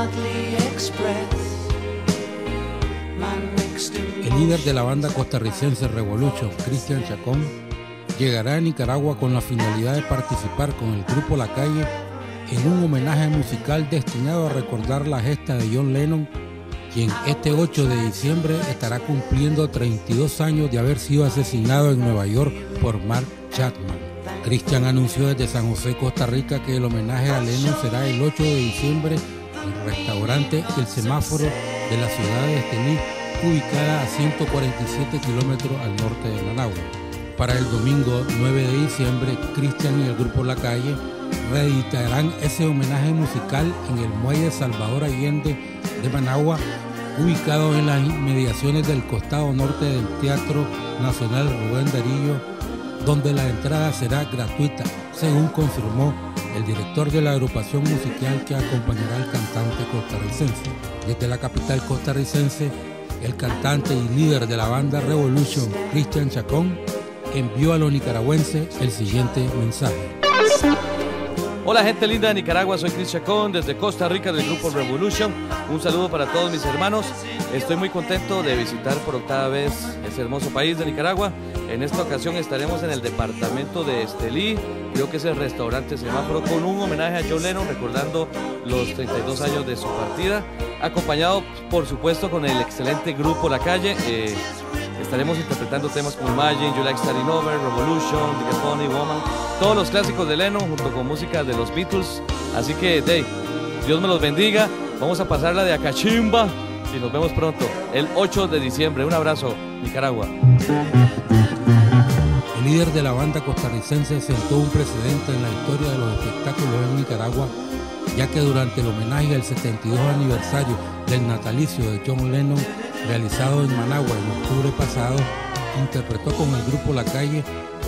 El líder de la banda costarricense Revolution, Cristian Chacón, llegará a Nicaragua con la finalidad de participar con el grupo La Calle en un homenaje musical destinado a recordar la gesta de John Lennon, quien este 8 de diciembre estará cumpliendo 32 años de haber sido asesinado en Nueva York por Mark Chapman. Cristian anunció desde San José, Costa Rica, que el homenaje a Lennon será el 8 de diciembre en el restaurante El Semáforo de la ciudad de Estelí, ubicada a 147 kilómetros al norte de Managua. Para el domingo 9 de diciembre, Cristian y el grupo La Calle reeditarán ese homenaje musical en el muelle Salvador Allende de Managua, ubicado en las inmediaciones del costado norte del Teatro Nacional Rubén Darío, donde la entrada será gratuita, según confirmó el director de la agrupación musical que acompañará al cantante costarricense. Desde la capital costarricense, el cantante y líder de la banda Revolution, Cristian Chacón, envió a los nicaragüenses el siguiente mensaje. Hola gente linda de Nicaragua, soy Chris Chacón desde Costa Rica del grupo Revolution. Un saludo para todos mis hermanos. Estoy muy contento de visitar por octava vez ese hermoso país de Nicaragua. En esta ocasión estaremos en el departamento de Estelí, creo que es el restaurante Semáforo, con un homenaje a John Lennon, recordando los 32 años de su partida, acompañado por supuesto con el excelente grupo La Calle. Estaremos interpretando temas como Imagine, You Like Starting Over, Revolution, The Funny Woman, todos los clásicos de Lennon junto con música de los Beatles. Así que, Dios me los bendiga, vamos a pasarla de acachimba y nos vemos pronto, el 8 de diciembre. Un abrazo, Nicaragua. El líder de la banda costarricense sentó un precedente en la historia de los espectáculos en Nicaragua, ya que durante el homenaje al 72 aniversario del natalicio de John Lennon, realizado en Managua en octubre pasado, interpretó con el grupo La Calle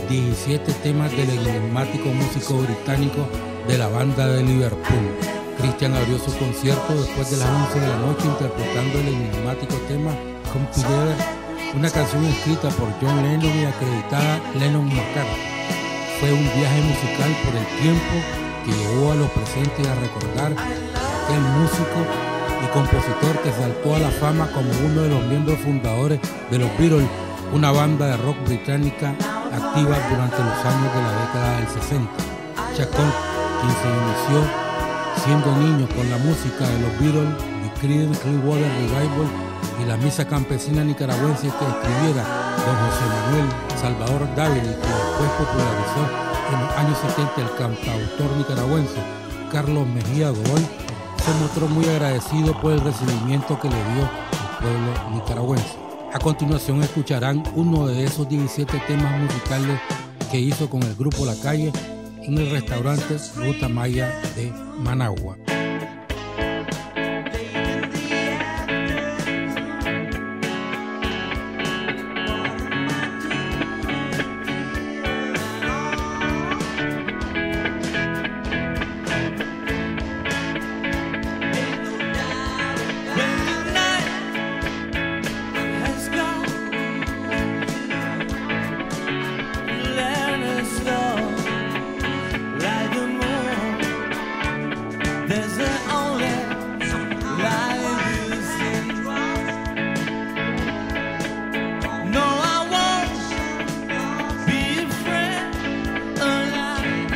17 temas del enigmático músico británico de la banda de Liverpool. Cristian abrió su concierto después de las 11 de la noche interpretando el enigmático tema Come Together, una canción escrita por John Lennon y acreditada Lennon-McCartney. Fue un viaje musical por el tiempo que llevó a los presentes a recordar a aquel músico y compositor que saltó a la fama como uno de los miembros fundadores de los Beatles, una banda de rock británica activa durante los años de la década del 60. Chacón, quien se inició siendo niño con la música de los Beatles, The Creedence Clearwater Revival y la misa campesina nicaragüense que escribiera don José Manuel Salvador Dávila, y que después popularizó en los años 70 el cantautor nicaragüense Carlos Mejía Godoy, se mostró muy agradecido por el recibimiento que le dio el pueblo nicaragüense. A continuación escucharán uno de esos 17 temas musicales que hizo con el grupo La Calle en el restaurante Ruta Maya de Managua.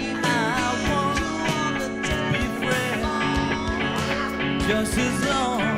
Just as long